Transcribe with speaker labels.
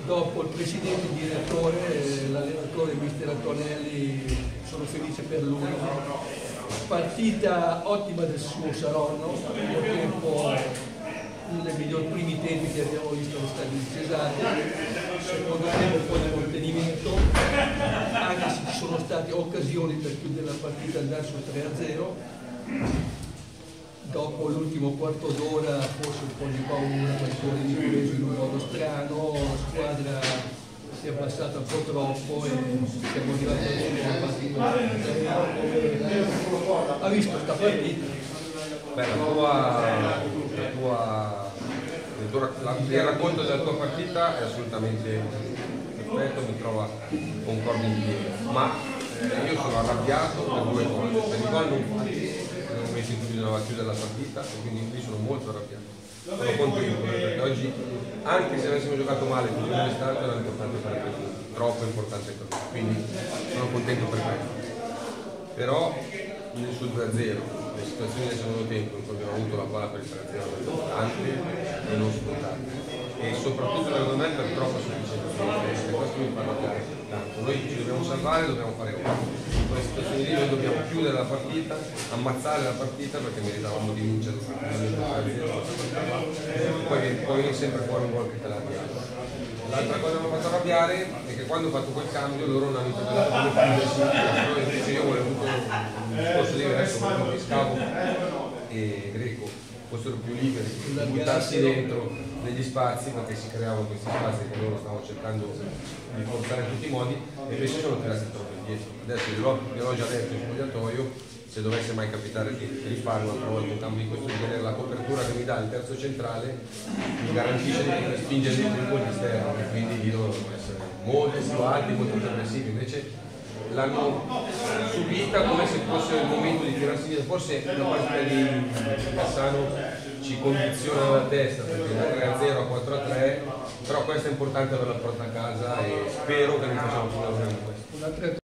Speaker 1: dopo il presidente, il direttore, l'allenatore mister Antonelli, sono felice per lui. Partita ottima del suo Saronno, primo tempo uno dei migliori primi tempi che abbiamo visto allo stadio di Cesate, secondo tempo un po' di contenimento, anche se ci sono state occasioni per chiudere la partita andare sul 3-0. Dopo l'ultimo quarto d'ora forse un po' di paura, perché è preso in un modo strano, la squadra si è abbassata un po' troppo e siamo arrivati alla partita. Ha visto questa partita?
Speaker 2: Beh, il racconto della tua partita è assolutamente perfetto, mi trova concordo in pieno, ma io sono arrabbiato per due cose. Per il gol non messo in dubbio doveva chiudere la partita e quindi lì sono molto arrabbiato. Sono contento perché oggi, anche se avessimo giocato male come è stato, era importante fare per tutti, troppo importante per tutti, quindi sono contento per questo. Però sul 2-0, le situazioni del secondo tempo in cui abbiamo avuto la palla per il 3-0 sono importanti e non scontate. E soprattutto secondo me per troppa sufficienza, questo mi fa arrabbiare tanto. Noi ci dobbiamo salvare, dobbiamo fare gol. In quelle situazioni lì noi dobbiamo chiudere la partita, ammazzare la partita perché meritavamo di vincere poi viene sempre fuori un gol che te la dia. L'altra cosa che mi ha fatto arrabbiare è che quando ho fatto quel cambio loro non hanno interpretato come chiudersi, invece io volevo un discorso diverso, volevo che Scavo e Greco fossero più liberi di buttarsi dentro negli spazi perché si creavano questi spazi che loro stavano cercando di forzare in tutti i modi e invece sono tirati troppo indietro. Adesso gliel'ho già detto in spogliatoio, se dovesse mai capitare di rifare un'altra volta un cambio di questo genere, la copertura che mi dà il terzo centrale mi garantisce di spingere dentro i colpi esterni, quindi lì devono essere molto più alti, molto più aggressivi, invece l'hanno subita come se fosse il momento di tirarsi via. Forse la partita di Cassano ci condiziona la testa perché da 3-0 a 4-3, però questo è importante per la porta a casa e spero che non facciamo più lavorare in questo.